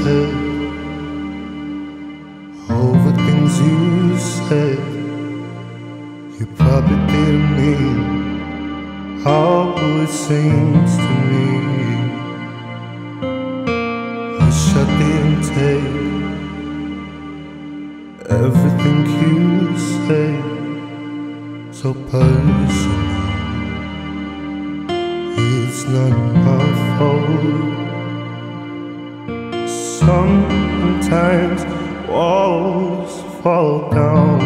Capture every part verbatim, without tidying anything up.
said, over things you said, you probably didn't mean how it seems to me. Wish I didn't take everything you say so personal. It's not my fault. Sometimes walls fall down.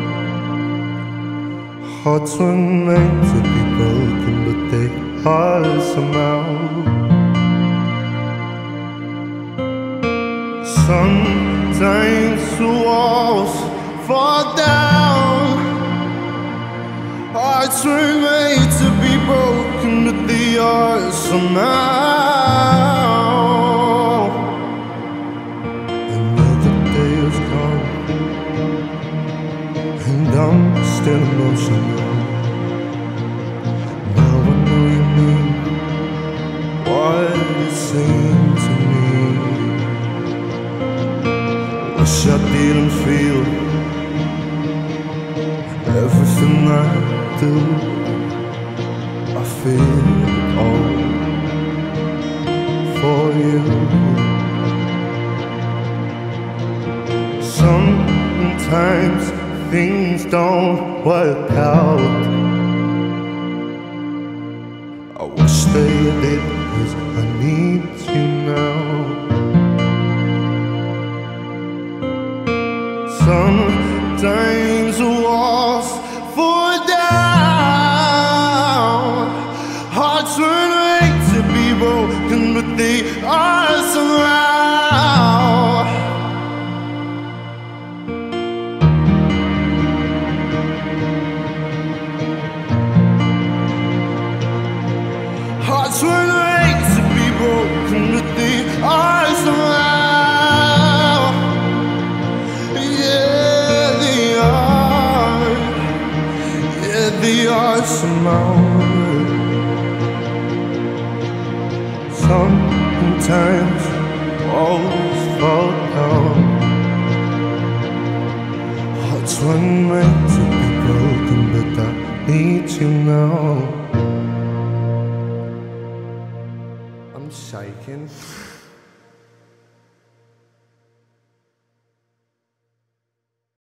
Hearts were meant to be broken, but they are somehow. Sometimes the walls fall down. Hearts were made to be broken, but they are somehow. Another day is gone, and I'm still emotional. Now I know you mean what it seemed to me. Wish I didn't feel everything I do. I feel it all for you. Sometimes things don't work out. I wish they did, 'cause I need you now. Sometimes the walls fall down. Hearts were made to be broken, but they are somehow. Hearts were made to be broken, but they are somehow. They are somehow. Sometimes walls fall down. Hearts were meant to be broken, but I need you now. I'm shaking.